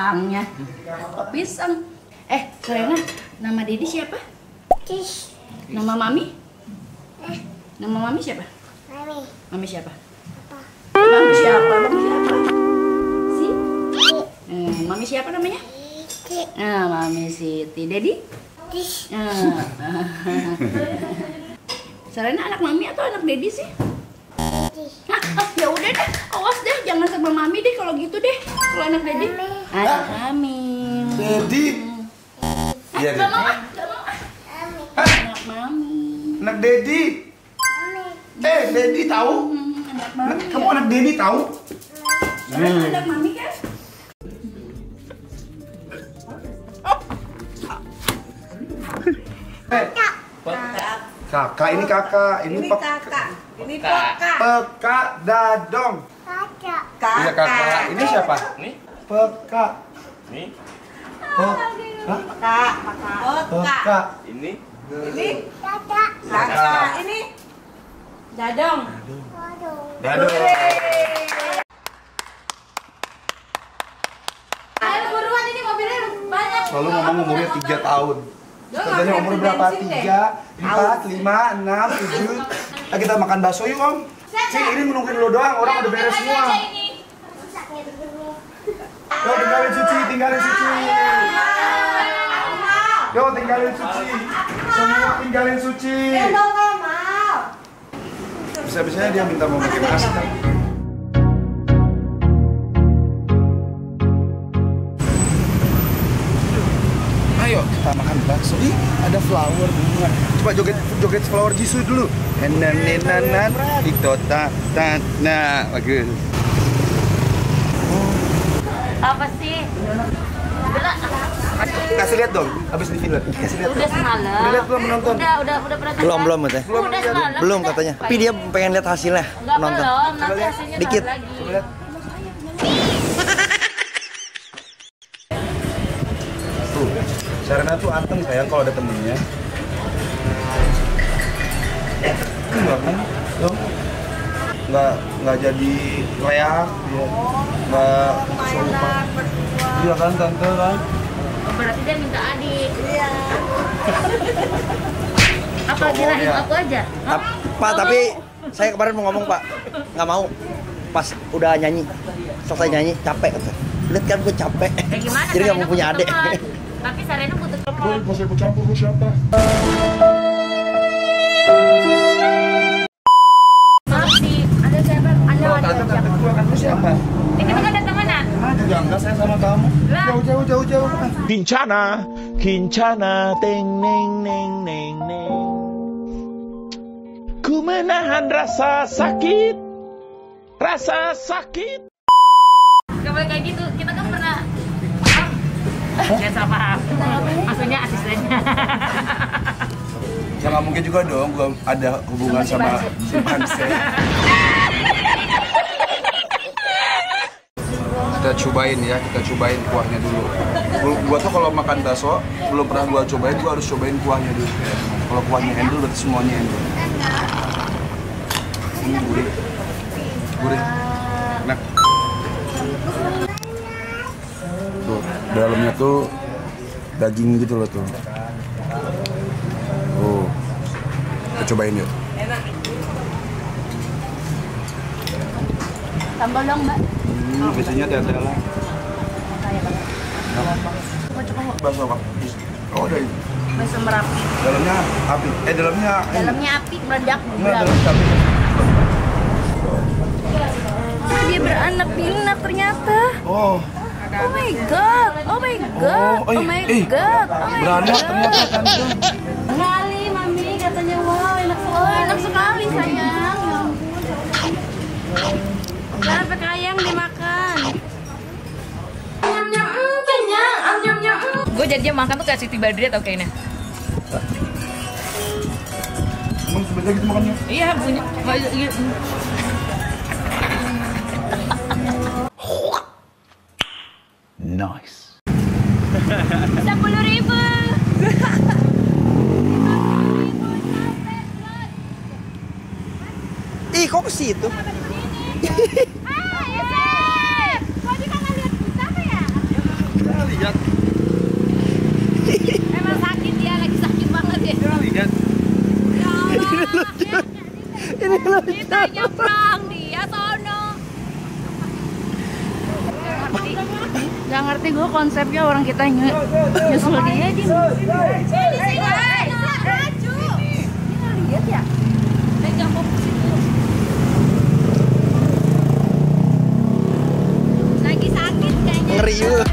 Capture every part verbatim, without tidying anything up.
pisangnya. Oh, pisang. Eh, Serena, nama Dedi siapa? Cis. Nama Mami? Nama Mami siapa? Mami. Mami siapa? Apa? Mami siapa? Mami siapa? Si? Si. Eh, Mami siapa namanya? Si. Nah, Mami Siti. Dedi? Cis. Nah. Serena anak Mami atau anak Dedi sih? Cis. Nah, oh, ya udah deh, awas deh, jangan sama Mami deh kalau gitu deh. Kalau anak Dedi, anak Mami. Dedi. Iya, Gak mau, Dedi. gak mau. Mami. Anak Mami. Anak Dedi. Mami. Eh, Dedi tahu? Hmm, anak Mami. Kamu anak Dedi tahu? Serena anak Mami kan? Eh, kakak ini kakak, ini, Ini pek- kakak, ini kakak. Peka Dadong. Kakak. Iya kakak. Ini siapa? Nih, Peka. nih, Hah? Hah? Kakak, kakak. Peka. ini. Ini Kakak. kakak, ini Dadong. Waduh. Dadong. Ayo buruan, ini mobilnya banyak. Selalu ngomong umurnya tiga tahun. Katanya umur berapa? Tiga, empat, lima, enam, tujuh. Nah, kita makan bakso yuk om. Cik, ini menungguin lo doang. Orang udah beres semua. Yo, tinggalin Suci, tinggalin Suci. Yo, tinggalin Suci. Semua tinggalin Suci. Gendong nggak mau. Bisa-bisanya dia minta mau pakai masker. Ayo kita makan bakso. Ih, ada flower bunga. Coba joget joget flower Jisoo dulu. Nenenenanan ditota ta nah bagus. Apa sih? Kasih lihat dong, habis di film. Kasih lihat. Udah dong. semalam. Udah lihat belum menonton? Udah, udah, udah pernah Belum, belum katanya. Belum, Udah ya, semalam. Belum katanya. Tapi dia pengen lihat hasilnya. Enggak Nonton. belum, nanti Coba lihat. hasilnya Dikit. ntar lagi. Coba lihat. Tuh, Serena tuh anteng sayang kalau ada temennya. Enggak kan? Tuh. Nggak, nggak jadi leak dia. Nggak kesurupan. Iya kan tante kan? Oh, berarti dia minta adik. Iya. Apa Cowok kirain ya. aku aja? Hah? Tap- Pak, tapi saya kemarin mau ngomong Pak, nggak mau. Pas udah nyanyi, selesai nyanyi, capek. Kata. Lihat kan gue capek. Ya gimana? Jadi nggak Sarena mau punya butuh adik. teman. Tapi Sarena butuh teman. Boleh, nggak usah ikut campur lu siapa? Maaf sih, ada siapa? Ada Oh, ada tante tante siapa? gua kan lu siapa? Ini kan ada temenan. Ah, juga enggak saya sama kamu. Lah. Jauh jauh jauh jauh. Kincana, kincana, teng neng neng neng neng. Ku menahan rasa sakit, rasa sakit. Gak boleh kayak gitu, kita kan pernah. Gak salah paham. Maksudnya asistennya. Ya nggak mungkin juga dong gua ada hubungan sama Simpanse. Kita cobain ya, kita cobain kuahnya dulu. Gua, gua tuh kalau makan bakso belum pernah gua cobain, gua harus cobain kuahnya dulu. Kalau kuahnya endul berarti semuanya endul. Ini gurih, gurih, enak. Tuh, dalamnya tuh daging gitu loh tuh. Oh, kita cobain yuk. Tambah dong, Mbak. Hmm, biasanya tete lah. Bakso apa? Oh, dari Bakso Merapi. dalamnya api. Eh, dalamnya Dalamnya api meledak. enggak, dalamnya api. Ah, dia beranak pinak ternyata. Oh, Oh my god. Oh my god. Oh, eh, Oh my eh, god. Oh my beranak god. ternyata kan. Sekali, Mami katanya wow, enak sekali. Oh, enak sekali sayang. Ya ampun. Sampai kayang dimakan. Nyam nyam, mm, kenyang. Am nyam nyam. Gue jadinya makan tuh kayak Siti Badriah tau kayaknya. Emang sebentar gitu makannya. Iya punya. Nice. Sepuluh ribu. Ih, kok ke situ? Hai, kok di kangen lihat kita apa ya? lihat. Emang sakit ya, lagi sakit banget ya. Lihat. Ya Allah. Ini lucu. Kita nyebrang dia sono. Gak ngerti. Gak ngerti gue konsepnya orang kita ny nyusul dia di sini sini. Maju. Ini nggak lihat ya? Pegang fokus itu. Lagi sakit kayaknya. Ngeri juga.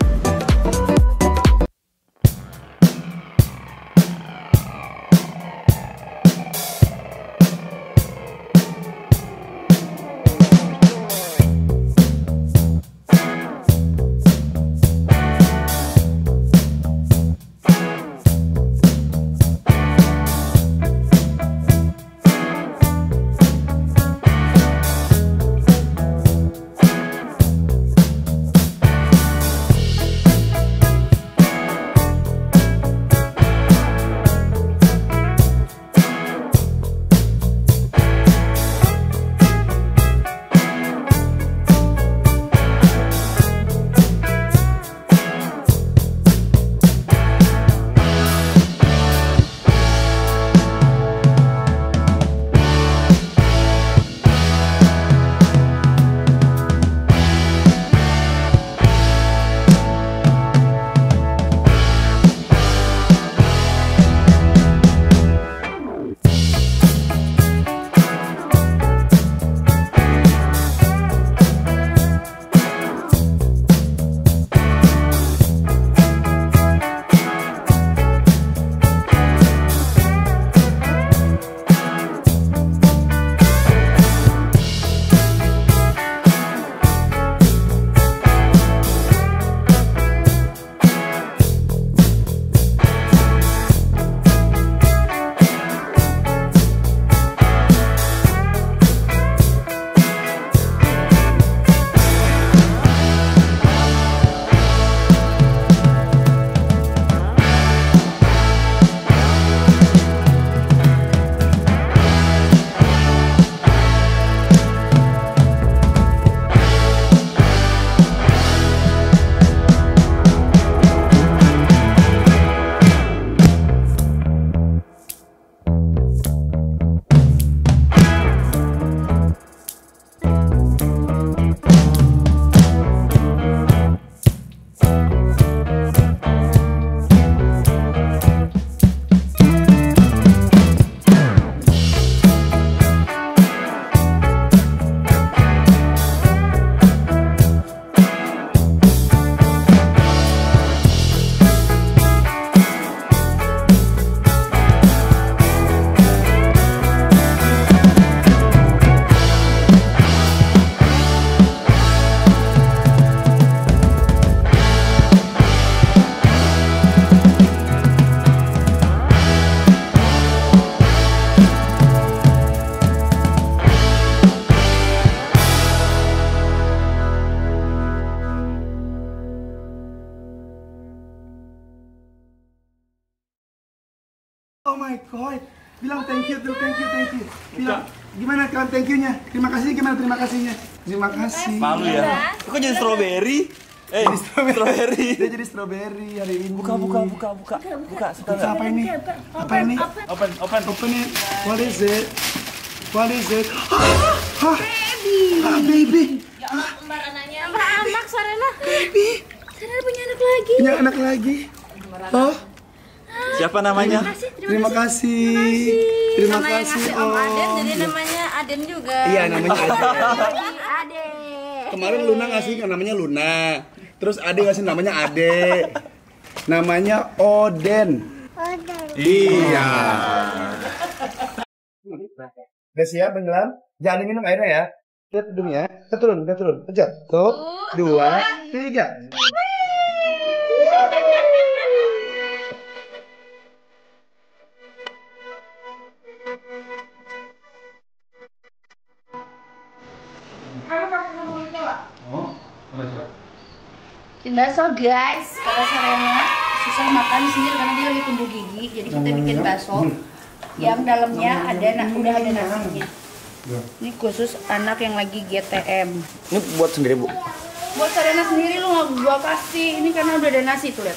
Oh my god. Bilang thank you tuh, thank you, thank you. Bilang gimana kan thank you-nya? Terima kasih gimana terima kasihnya? Terima kasih. Malu ya. Kok jadi strawberry? Eh, strawberry. Dia jadi strawberry hari ini. Buka, buka, buka, buka. Buka, suka Buka apa ini? Apa ini? Open, open. Open it. What is it? What is it? Hah? Baby. Ah, baby. Ya Allah, kembar anaknya. Kembar anak, Sarena. Baby. Sarena punya anak lagi. Punya anak lagi. Oh. Siapa namanya? Terima kasih. Terima Sama yang kasih. ngasih Om Aden, jadi namanya Aden juga. Iya, namanya Aden. Ade. Kemarin Luna ngasih namanya Luna. Terus Ade ngasih namanya Ade. Namanya Oden. Oden. Iya. Udah siap menyelam? Jangan minum airnya ya. Lihat hidungnya. Kita turun, kita turun. Pencet. Satu, dua, tiga. Bikin bakso guys, kata Sarena susah makan sendiri karena dia lagi tumbuh gigi. Jadi kita bikin bakso yang dalamnya ada udah ada nasinya. Ini khusus anak yang lagi G T M. Ini buat sendiri, Bu? Buat Sarena sendiri lu nggak gua kasih. Ini karena udah ada nasi tuh lihat.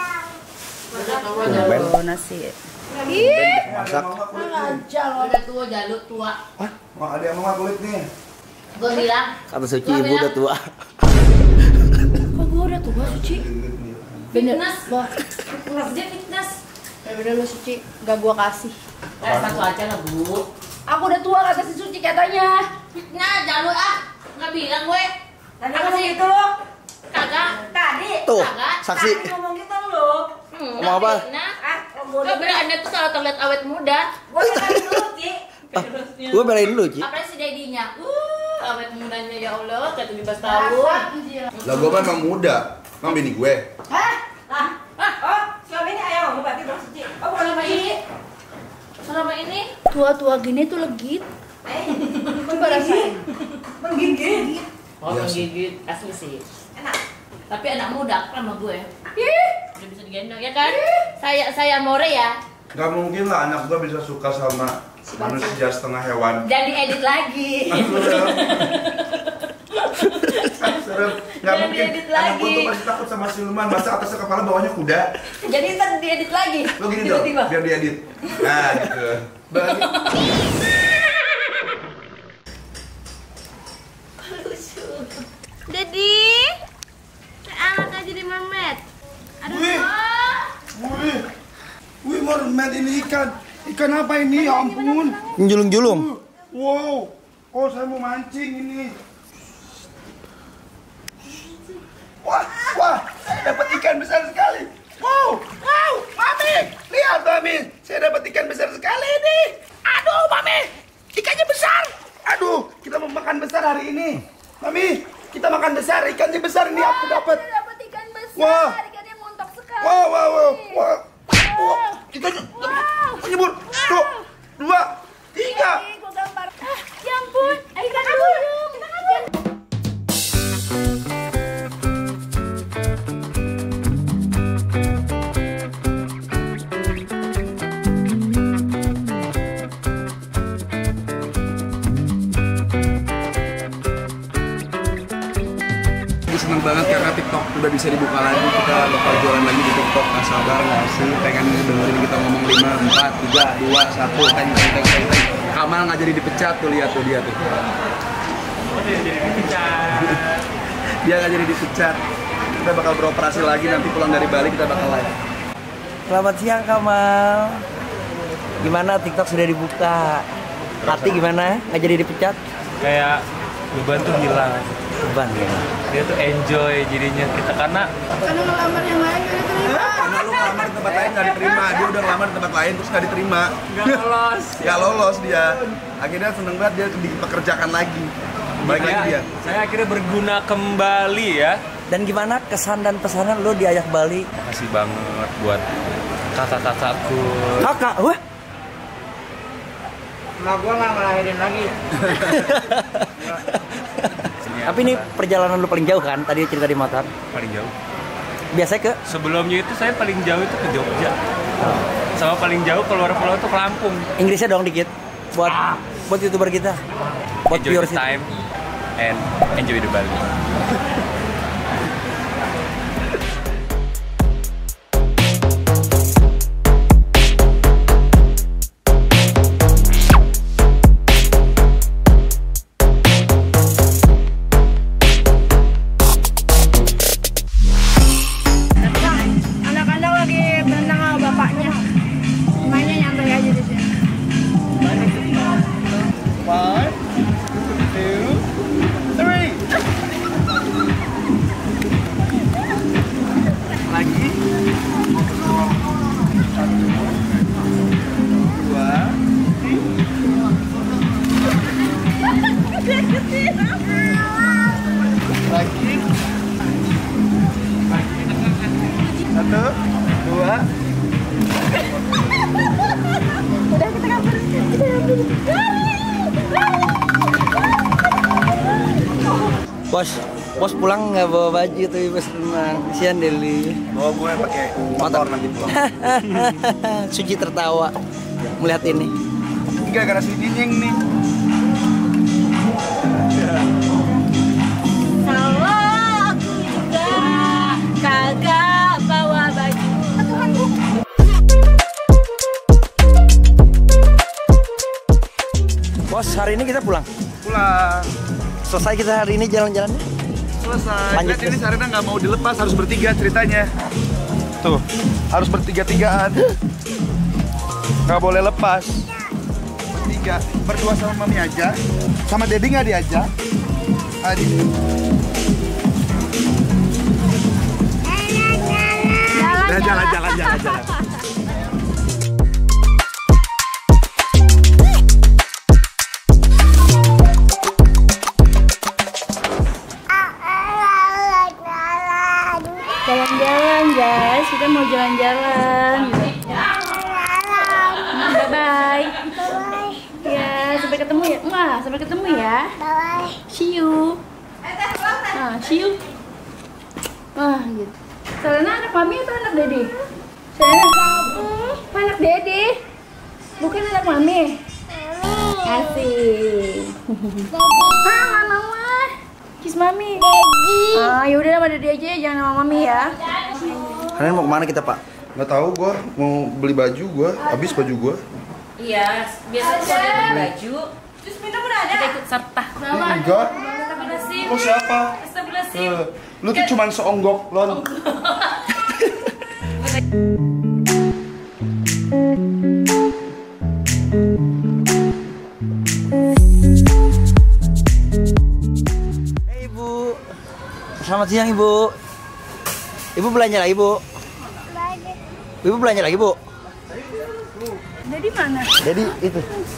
Oh, nasi. Ih, Masak. aja lo. Udah tua jalur tua. Hah? Mau ada yang mau kulit nih? Gue bilang. Kata Suci ibu udah tua. Kok gua udah tua Suci? Bener. Fitness. Wah, Fitness dia fitness. ya bener lu Suci. Gak gua kasih. Eh satu aja lah bu. Aku udah tua kata si Suci katanya. Fitness jalur ah. Nggak bilang gue. Tadi ngomong gitu loh. Kagak. Tadi. Tuh, Kagak. saksi. Tadi ngomong gitu loh. Hmm, Ngomong apa? Nah, Ah, ngomong gak bilang anda tuh salah terlihat awet muda. Gue tadi dulu, Ci. Gue belain dulu, Ci. Apa si dedinya? Uh, awet mudanya ya Allah, kayak tujuh belas tahun. Lah gue kan emang muda. Emang bini gue. Hah? Lah. Oh, suami ini ayam berarti dong, Ci. Oh, bukan Selama sama ini. ini, selama ini, Tua-tua gini tuh legit. Eh, Coba rasain. menggigit. oh Iya sih. menggigit asli sih. Enak. Tapi anak muda kan sama gue. Udah bisa digendong ya kan? Saya saya more ya. Gak mungkin lah anak gue bisa suka sama manusia setengah hewan. Dan diedit lagi. Serem. Gak Jangan mungkin diedit anak gue lagi. tuh pasti takut sama siluman. Masa atasnya kepala bawahnya kuda. Jadi ntar diedit lagi. Lo gini dong, Tiba-tiba. biar diedit. Nah gitu. Bagi. Dedi, anak aja di mermaid. Aduh, Wih. Wih. Wih, mermaid ini ikan. Ikan apa ini? Ya ampun. Julung-julung. Wow. Oh, saya mau mancing ini. Wah, wah, saya dapat ikan besar sekali. Wow, wow, Mami, lihat Mami, saya dapat ikan besar sekali ini. Aduh, Mami, ikannya besar. Aduh, kita mau makan besar hari ini. Mami, kita makan besar, ikannya besar ini aku dapat. dapat ikan besar. Wah. Ikannya montok sekali. Wow, wow, wow, wow. Wow, ikannya menyebur. Tuh, dua, tiga. Nih, gua gambar. Ah, ya ampun, ikan duyung. Ikan Seneng banget karena TikTok udah bisa dibuka lagi, kita bakal jualan lagi di TikTok. Gak sabar gak sih pengen dengerin kita ngomong lima, empat, tiga, dua, satu, teng, teng, teng, teng, teng. Kamal nggak jadi dipecat tuh, lihat tuh dia tuh. Dia nggak jadi dipecat. Kita bakal beroperasi lagi, nanti pulang dari Bali kita bakal live. Selamat siang, Kamal. Gimana TikTok sudah dibuka? Hati gimana? Nggak jadi dipecat? Kayak beban tuh hilang, Beban ya. dia tuh enjoy jadinya kita karena karena ngelamar yang lain gak diterima. Karena lu ngelamar di tempat lain nggak diterima, dia udah ngelamar di tempat lain terus nggak diterima. nggak lolos. Nggak lolos dia. Akhirnya seneng banget dia dipekerjakan lagi. Balik lagi dia. Saya akhirnya berguna kembali ya. Dan gimana kesan dan pesanan lo diajak Bali? Makasih banget buat kakak-kakakku. Kakak, wah. Nah, gua nggak ngelahirin lagi. Tapi ini perjalanan lu paling jauh kan? Tadi cerita di motor. Paling jauh. Biasanya ke Sebelumnya itu saya paling jauh itu ke Jogja. Sama paling jauh keluar pulau itu ke Lampung. Inggrisnya dong dikit. Buat buat YouTuber kita. Buat Enjoy viewers the kita. time and enjoy the Bali. Anak-anak lagi berenang sama bapaknya. Mainnya nyantai aja di sini. Five, two, three. Lagi. Satu, dua, lagi. Satu, dua. Udah kita gambar. Kita gambar. Bos, bos pulang nggak bawa baju tuh bos renang. Kasihan Deli. Bawa gue pakai motor nanti pulang. Suci tertawa melihat ini. Gara-gara si Dinyeng nih. Salam. Bos, hari ini kita pulang. Pulang. Selesai kita hari ini jalan-jalannya. Selesai. Lanjut, Lihat ini Sarina nggak mau dilepas, harus bertiga ceritanya. Tuh, harus bertiga-tigaan. Nggak boleh lepas. Bertiga, berdua sama Mami aja. Sama Dedi nggak diajak. Adi. Jalan, Jalan, jalan, jalan, jalan. Jalan-jalan guys, kita mau jalan-jalan. Bye bye. Ya, sampai ketemu ya. Wah, sampai ketemu ya. Bye. See you. Ah, see you. Wah, gitu. Selena anak mami atau anak dede? Selena anak dede. Bukan anak mami. Asik. Ah, nggak mau ah. Kiss mami. Ah, yaudah sama dede aja, jangan sama mami ya. Kalian mau kemana kita, Pak? Nggak tahu gua, mau beli baju gua, habis baju gua. Iya, biasa kalau dia beli baju, Terus minum udah ada. kita ikut serta. Enggak. Astagfirullahaladzim. Kok siapa? Astagfirullahaladzim. Eh, lu tuh cuman seonggok, Lon. Hei Ibu. Selamat siang Ibu. Ibu belanja lagi, Bu? Ibu belanja lagi, Bu? Dede mana? Jadi itu.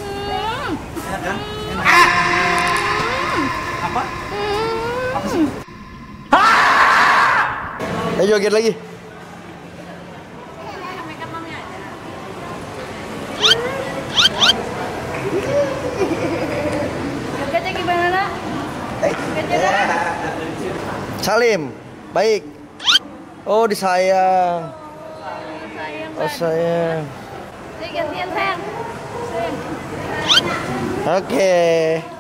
Apa? Ayo joget lagi. Jogetnya gimana, Nak? Jogetnya, Nak? Salim, baik. Oh, disayang. Oh, sayang. Saya gantian sayang. Sayang. Oke.